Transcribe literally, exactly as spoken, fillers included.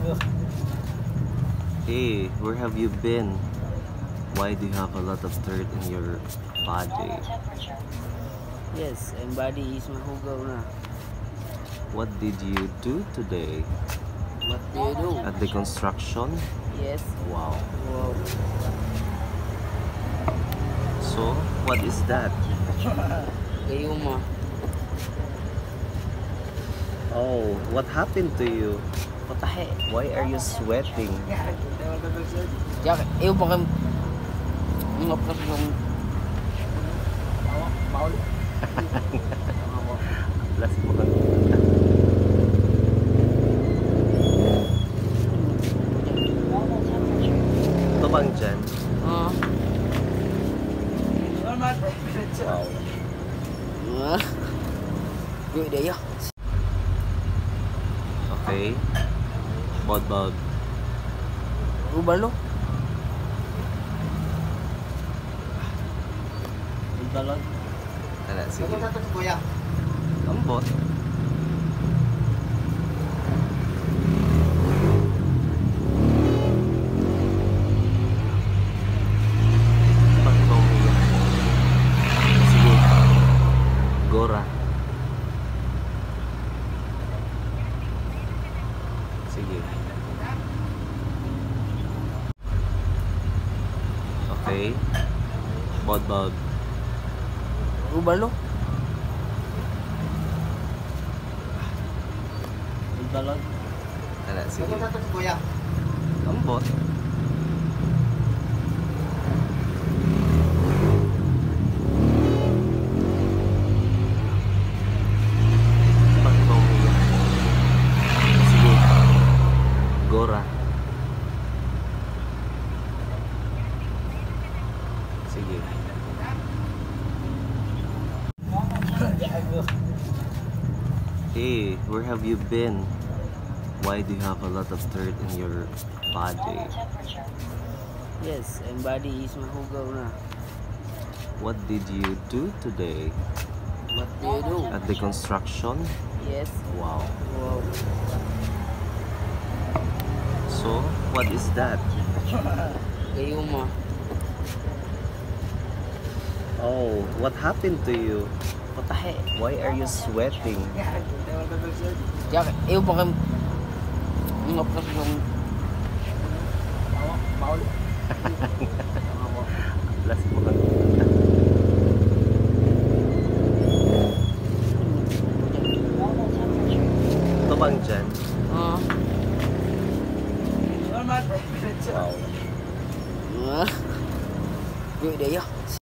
Hey, where have you been? Why do you have a lot of dirt in your body? Yes, and body is mahugaw na. What did you do today? What do you do? At the construction? Yes. Wow. Wow. So, what is that? Gayuma. Oh, what happened to you? Patahe. Why are you sweating? Jak, iyo pa kam. Ngop na yung. Maul. Plus mo ka. Ito bang dyan? Ah. Wow. Ah. Yuk dia ya. Okay. Bodbog. Ubah lo. Balon. Ano, sige. Lambot. Bakit ba umiyak? Sige. Gora. Sige. Okay. Bodbog. Ubah lo. Balon. Ano, sige. Lambot. Bakit ba umiyak? Sige. Gora. Sige. Hey, where have you been? Why do you have a lot of dirt in your body? Yes, and body is mahugaw na. What did you do today? What do you do? At the construction? Yes. Wow. Wow. So, what is that? Gayuma. Oh, what happened to you? Patahe. Why are you sweating? Jak, iyo pa kam. Ngop na yung. Maul. Plus mo ka. Ito bang dyan? Ah. Wow. Ah. Yuk dia ya.